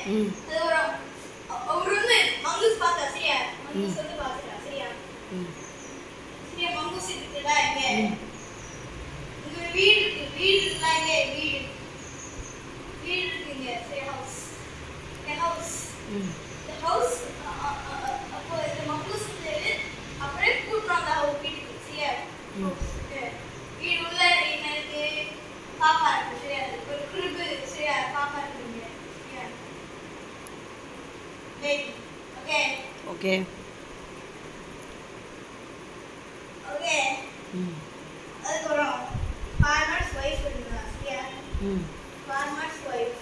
அதுக்கப்புறம் அவர் வந்து மங்கூஸ் பார்த்தா சரியா மங்கூஸ் வந்து பார்த்துட்டா சரியா சரியா மங்கூஸ் இருக்குடா இங்க இங்க வீடு இருக்குல்ல இங்க வீடு இருக்குங்க சரியா ஹவுஸ் the house அப்போ இந்த மங்கூஸ் வந்து அப்படியே கூட்டுறாங்க அவங்க வீட்டுக்கு சரியா வீடு உள்ள எனக்கு பாப்பா இருக்கு சரியா ஒரு குருபு சரியா பாப்பா இருக்குங்க சரியா பேபி ஓகே அதுக்கப்புறம் farmer's wife இருக்குதா சரியா farmer's wife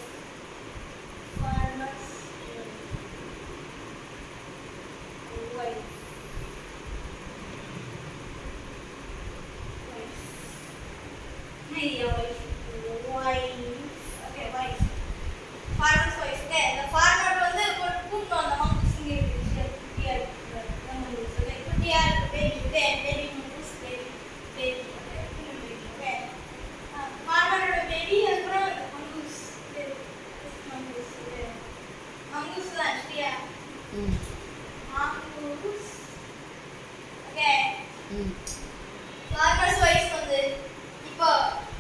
farmer's wife the farmer வந்து கூப்பிட்டு வந்த மங்கூஸ் இங்க இருக்கு குட்டியா இருக்கு மங்கூஸ் குட்டியா இருக்கு baby mongoose baby okay farmer baby அப்புறம் மங்கூஸ் தான் சரியா மங்கூஸ் ஓகே farmer's wife வந்து இப்போ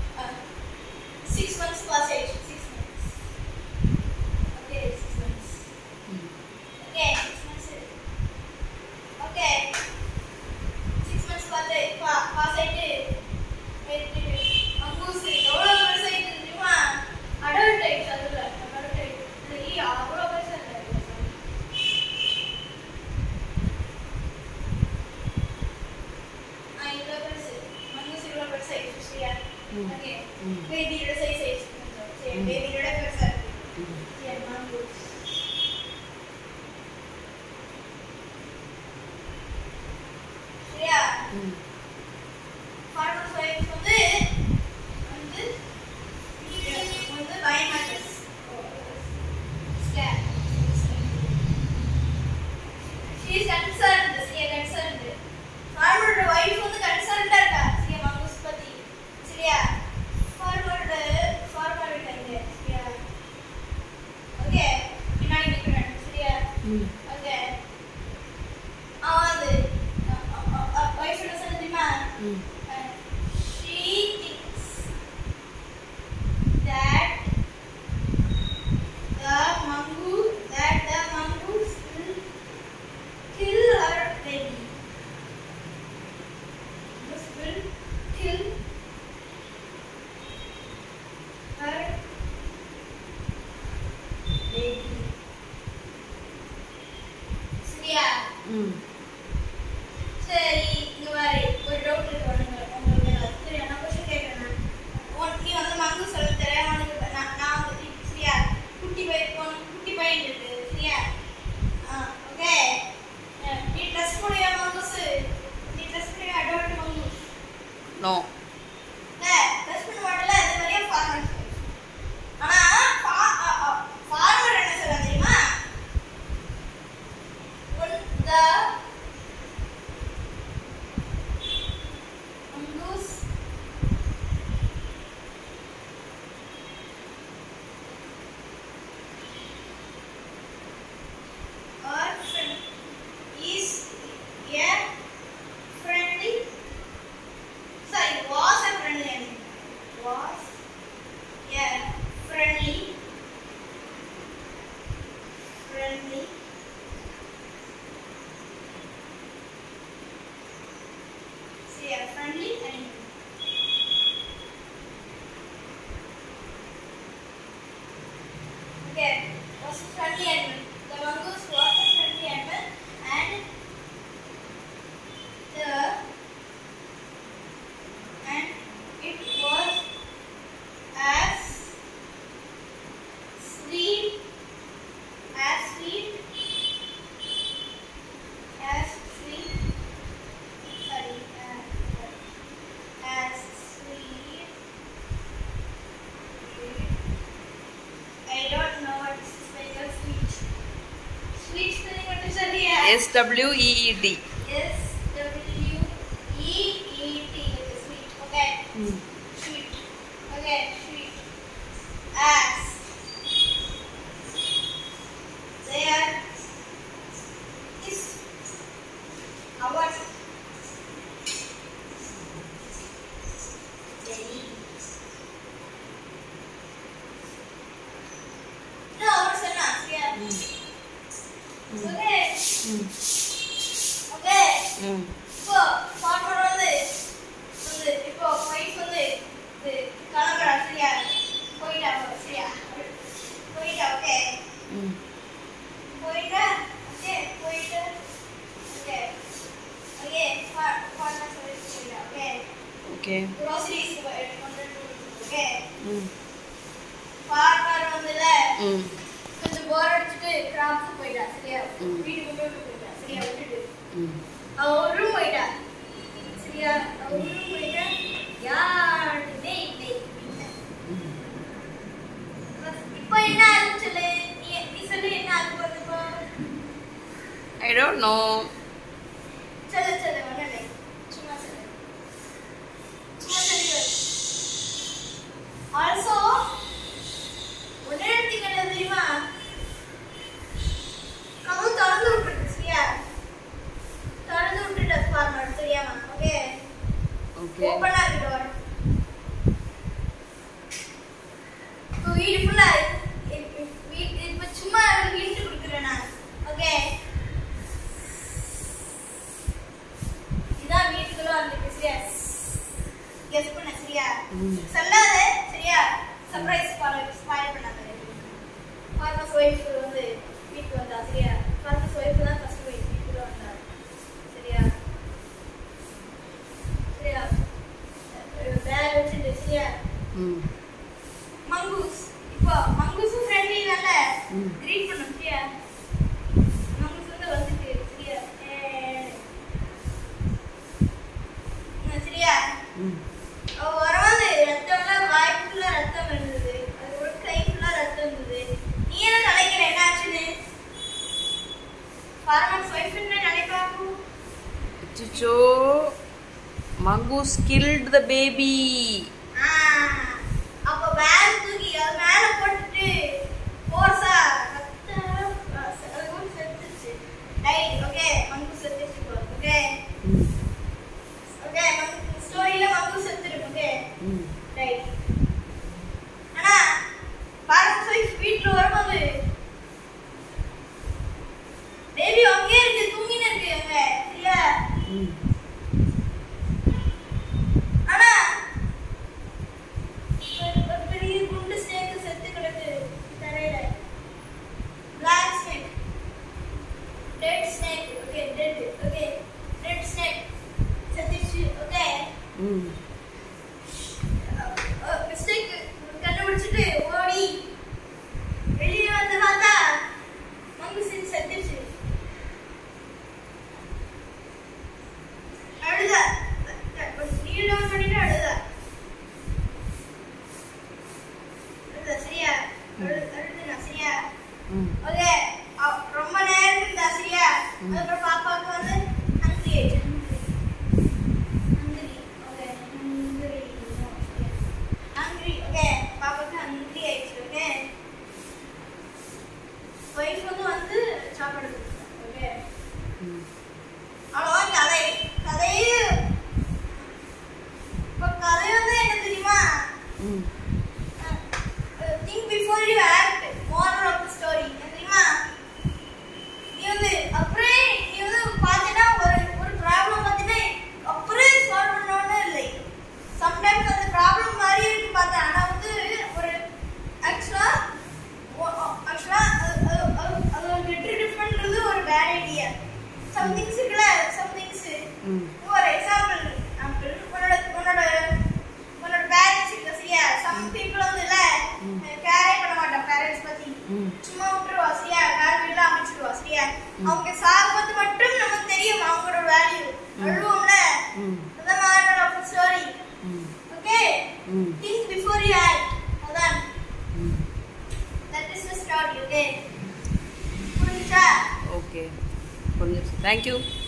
6 months plus age 6 months okay 6 months okay 6 months okay 6 months pass ஆயிட்டு மங்கூஸ் எவ்வளவு பெருசாயிட்டு தெரியுமா அடல்ட் ஆயிடுச்சு அதுல அடல்ட் ஆயிடுச்சு அவ்வளோ பெருசா இல்லை இவ்வளோ பெருசு மங்கூஸ் இவ்வளோ பெருசாயிடுச்சு சரியா ஓகே பேபியோட சைஸ் ஆயிடுச்சு சரி பேபியோட பெருசா இருக்கு சரி மங்கூஸ் சரியா farmer's wife வந்து biomatters she is concerned farmer wife வந்து concerned இருக்கா சரியா மங்கூஸ் பத்தி சரியா farmer இருக்காங்க சரியா ஓகே பின்னாடி நிக்கிறேன் சரியா ஓகே வந்து wife என்ன சொல்லுமா she thinks that the mongoose will kill her baby. This will kill her baby. சரியா சரி இங்க பாரு ஒரு டவுட் இருக்கு உங்களுக்கு சரி நான் क्वेश्चन கேக்குறேன் நீ வந்து மங்கூஸ் சொல்ல தெரியாம நான் வந்து சரியா குட்டி பையன் இருக்கு சரியா ஓகே நீ ட்ரஸ்ட் பண்ணியா மங்கூஸ் நீ ட்ரஸ்ட் பண்ணியா அடல்ட் மங்கூஸ் நோ ட்ரஸ்ட் பண்ண மாட்டல அது வரைய farmer ஆனா farmer என்ன சொல்றாங்க தெரியுமா the mongoose friendly animal. Okay, was a friendly animal. The mongoose was a friendly animal, and it was as sweet as sweet SWEET. SWEET. Sweet. Okay. Sweet. Okay. Sweet. As okay. groceries கொண்டு okay. ம். farmer வந்துல ம். கொஞ்சம் போர் அடிச்சிட்டு graphs போயிட்டா சரியா. வீட்டுக்கு போயிட்டா சரியா விட்டுட்டு. அவ ரூம் போயிட்டா சரியா. அவ ரூம் போயிட்டா யாருமே இல்லை. இப்போ என்ன ஆச்சு சொல்லு. நீ சொல்லு என்ன ஆச்சு இப்போ. I don't know. சொல்லு சொல்லு ஒண்ணே. சும்மா சொல்லு. சும்மா சொல்லு. Also ஒரே thing என்ன தெரியுமா? கதவு திறந்து விட்டுட்டு சரியா. திறந்து விட்டுட்டு ஃபார்மர் சரியாமா. ஓகே. ஓகே. ஓபன் ஆ இருக்கு டோர். இப்போ வீடு ஃபுல்லா இப்ப சும்மா ஹிண்ட் கொடுக்குறேன் நான். ஓகே. இதான் வீட்டுக்குள்ள வந்து சரியா. கெஸ் பண்ண சரியா. சொல்லாத சரியா. சர்ப்ரைஸ் ஸ்பாயில் பண்ணாத. ஃபார்மர்ஸ் ஒய்ஃப் வந்து வீட்டுக்கு வந்தா சரியா. ஃபார்மர்ஸ் ஒய்ஃப் தான் ஃபர்ஸ்ட் வீட்டுக்குள்ள வந்தா சரியா. சரியா. பேக் வச்சிட்டு சரியா. மங்கூஸ் இப்போ மங்கூஸ் ஃப்ரெண்ட்லி இல்ல. கிரீட் பண்ணு சரியா. மங்கூஸ் வந்து வந்துட்டு சரியா. சரியா. அவ வரவாது ரத்தம்லாம் வாய் ஃபுல்லா ரத்தம் இருந்தது. அது ஒரு கை ஃபுல்லா ரத்தம் இருந்தது. நீ என்ன நினைக்கிற என்ன ஆச்சுன்னு? ஃபார்மர்ஸ் ஒய்ஃப் என்ன நினைப்பாங்க? அச்சோ, mongoose killed the baby. அப்ப பேக் தூக்கி அது மேல போட்டுட்டு போர்ஸா ரத்தம் அது செத்துச்சு. Right okay. மங்கூஸ் செத்துச்சு ஓகே. ஓகே ஸ்டோரியில மங்கூஸ் செத்துருக்கு ஓகே. ரைட். ஆனா ஃபார்மர்ஸ் ஒய்ஃப் வீட்ல வரும்போது பேபி அங்கே இருக்கு தூங்கினே இருக்கு அங்க இல்ல. ஆனா ஒரு பெரிய குண்டு ஸ்னேக் செத்து கிடக்கு தரையில. Black snake. Dead snake okay. Dead okay. Dead snake செத்துச்சு ஓகே. மிஸ்டேக் கண்டுபிடிச்சிட்டு ஓடி வெளியே வந்து பார்த்தா மங்கூஸ் செத்துச்சு. அழுதா. நீல பண்ணிட்டு அழுதா. அழுதா சரியா. அழுதுனா சரியா. ஓகே. ரொம்ப நேரம் இருந்தா சரியா. அதுக்கப்புறம் பாப்பாவுக்கு வந்து ஹங்கரி ஆயிடுச்சு. Hungry okay. பாப்பாவுக்கு ஹங்கரி ஆயிடுச்சு ஓகே. ஒய்ஃப் வந்து சாப்பாடு கொடுத்தாங்க ஓகே. அவ்வளோதான் கதை. கதையே இப்போ கதை வந்து என்ன தெரியுமா? Think before you act. Moral of the story என்ன தெரியுமா? நீ வந்து அப்படியே நீ வந்து பார்த்தீங்கன்னா ஒரு ப்ராப்ளம் பார்த்தீங்கன்னா அப்படியே சால்வ் பண்ணணும்னு இல்லை. சம்டைம்ஸ் அந்த ப்ராப்ளம் மாதிரி இருக்கு பார்த்தா. ஆனால் வந்து ஒரு ஆக்சுவலா அது ஒரு கெட் பண்றது ஒரு பேட் ஐடியா. சம் திங்ஸ் இருக்குல்ல. சம் திங்ஸ் ஒரு எக்ஸாம்பிள் உன்னோட பேரண்ட்ஸ் இருக்கு சரியா. சம் பீப்புள் வந்து இல்ல கேரே பண்ண மாட்டான் பேரண்ட்ஸ் பத்தி. சும்மா விட்டுருவா சரியா. வேற வீட்டுல அமைச்சிருவா சரியா. அவங்க சாகும்போது மட்டும் நமக்கு தெரியும் அவங்களோட வேல்யூ. அழுவோம்ல. அதான் moral of the story. Okay. Think before you act. அதான். That is the story okay. புரிஞ்சுச்சா? ஓகே. புரிஞ்சுச்சு. Thank you.